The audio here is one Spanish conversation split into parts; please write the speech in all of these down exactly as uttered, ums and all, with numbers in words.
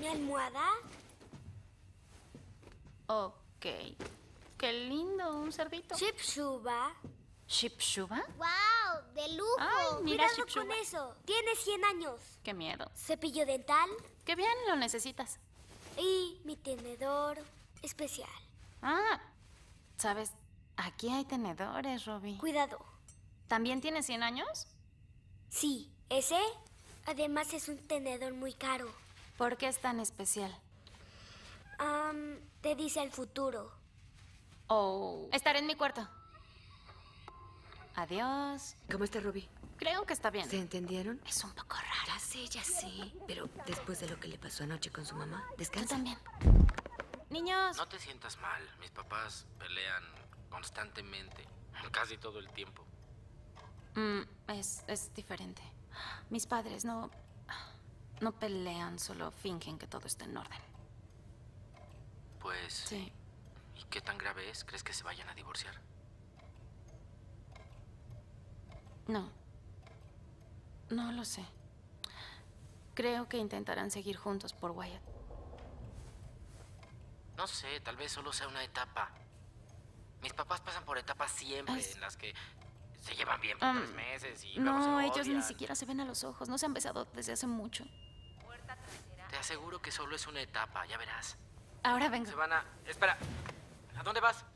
¿Mi almohada? Ok. Qué lindo, un cerdito. Shipshuba. ¿Shipshuba? ¡Wow! ¡De lujo! Ay, mira, Cuidado Shipshuba. con eso. Tiene cien años. Qué miedo. Cepillo dental Qué bien, lo necesitas. y mi tenedor especial. Ah, ¿sabes? Aquí hay tenedores, Robbie. Cuidado. ¿También tienes cien años? Sí, ese además es un tenedor muy caro. ¿Por qué es tan especial? Am, te dice el futuro. Oh, estaré en mi cuarto. Adiós. ¿Cómo está Robbie? Creo que está bien. ¿Se entendieron? Es un poco rara. Ya sé, ya sé. Pero después de lo que le pasó anoche con su mamá, Tú descansa. también. Niños. No te sientas mal. Mis papás pelean constantemente, casi todo el tiempo. Mm, es, es diferente. Mis padres no... No pelean, solo fingen que todo está en orden. Pues... Sí. ¿Y qué tan grave es? ¿Crees que se vayan a divorciar? No. No lo sé. Creo que intentarán seguir juntos por Wyatt. No sé, tal vez solo sea una etapa. Mis papás pasan por etapas siempre Es- en las que se llevan bien por Um, tres meses y luego se No, ellos ni odian. siquiera se ven a los ojos. No se han besado desde hace mucho. Te aseguro que solo es una etapa, ya verás. Ahora vengo. Se van a... Espera, ¿a dónde vas?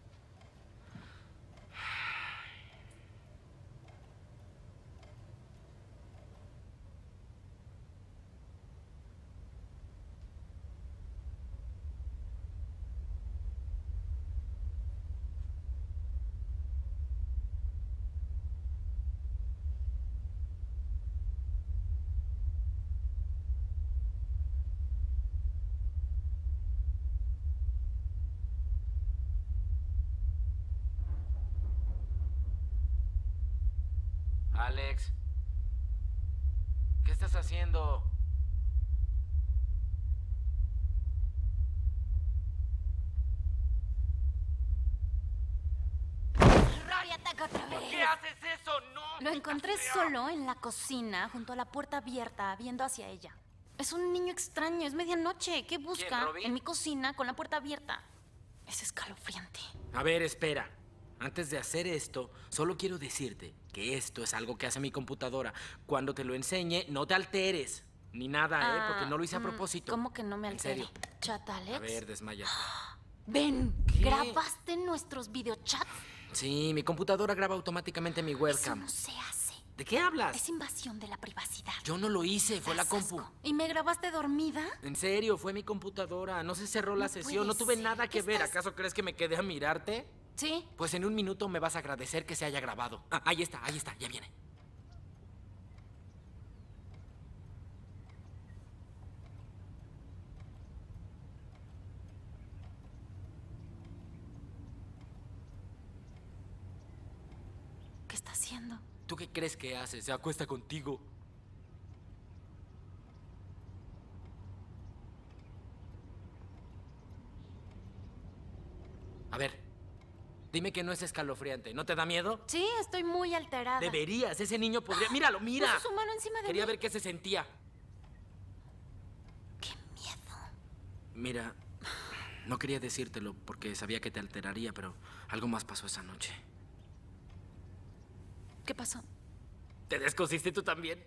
Alex, ¿qué estás haciendo? Rory, ataca otra vez. ¿Qué haces eso? No. Lo encontré solo en la cocina, junto a la puerta abierta, viendo hacia ella. Es un niño extraño, es medianoche. ¿Qué busca? Robbie? En mi cocina, con la puerta abierta. Es escalofriante. A ver, espera. Antes de hacer esto, solo quiero decirte que esto es algo que hace mi computadora. Cuando te lo enseñe, no te alteres. Ni nada, ¿eh? Ah, Porque no lo hice a mm, propósito. ¿Cómo que no me En altere? serio. ¿Chat, Alex? A ver, desmayate. Ven, ¿Qué? ¿grabaste nuestros videochats? Sí, mi computadora graba automáticamente mi Eso webcam. no se hace. ¿De qué hablas? Es invasión de la privacidad. Yo no lo hice, fue la Das compu. asco. ¿Y me grabaste dormida? En serio, fue mi computadora. No se cerró la No sesión, no puede tuve ser. nada que ¿Qué ver. estás- ¿Acaso crees que me quedé a mirarte? Sí. Pues en un minuto me vas a agradecer que se haya grabado. Ah, ahí está, ahí está, ya viene. ¿Qué está haciendo? ¿Tú qué crees que hace? Se acuesta contigo. A ver, dime que no es escalofriante. ¿No te da miedo? Sí, estoy muy alterada. Deberías, ese niño podría... ¡Míralo, mira! Puso su mano encima de Quería mí. ver qué se sentía. ¡Qué miedo! Mira, no quería decírtelo porque sabía que te alteraría, pero algo más pasó esa noche. ¿Qué pasó? ¿Te descosiste tú también?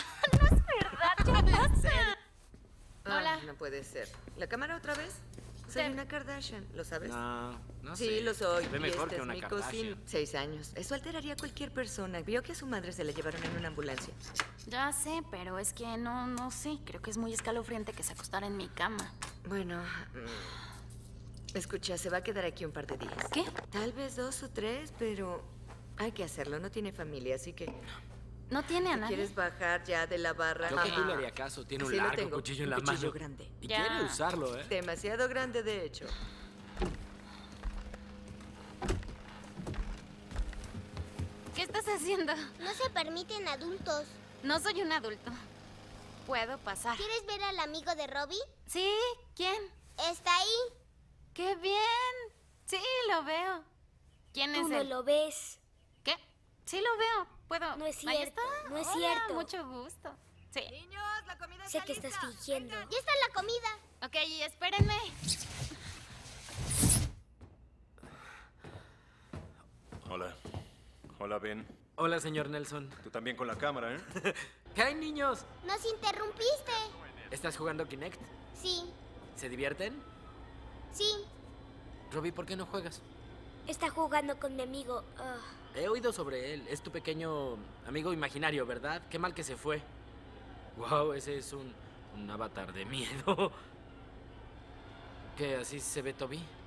Ah, Hola. no puede ser. ¿La cámara otra vez? Soy Te- una Kardashian, ¿lo sabes? No, no Sí, sé. lo soy. Se ve y mejor esta que es una mi Kardashian. cocina. Seis años. Eso alteraría a cualquier persona. Vio que a su madre se la llevaron en una ambulancia. Ya sé, pero es que no, no sé. Creo que es muy escalofriante que se acostara en mi cama. Bueno, mm, escucha, se va a quedar aquí un par de días. ¿Qué? Tal vez dos o tres, pero hay que hacerlo. No tiene familia, así que... ¿No tiene a nadie? ¿Quieres bajar ya de la barra? Creo que tú Ajá. le haría caso. Tiene un Sí, lo largo tengo. cuchillo en Un la cuchillo mano. grande. Y Ya. quiere usarlo, ¿eh? Demasiado grande, de hecho. ¿Qué estás haciendo? No se permiten adultos. No soy un adulto. Puedo pasar. ¿Quieres ver al amigo de Robbie? ¿Sí? ¿Quién? Está ahí. ¡Qué bien! Sí, lo veo. ¿Quién Tú es no él? lo ves. ¿Qué? Sí, lo veo. Puedo... No es Ahí cierto, está. no es Hola, cierto. mucho gusto. Sí. Niños, la comida Sé está que estás lista. fingiendo. Ya está la comida. Ok, espérenme. Hola. Hola, Ben. Hola, señor Nelson. Tú también con la cámara, ¿eh? ¿Qué hay, niños? Nos interrumpiste. ¿Estás jugando Kinect? Sí, ¿Se divierten? sí. Robbie, ¿por qué no juegas? Está jugando con mi amigo. Ah, He oído sobre él. Es tu pequeño amigo imaginario, ¿verdad? Qué mal que se fue. Wow, ese es un, un avatar de miedo. ¿Qué, así se ve Toby?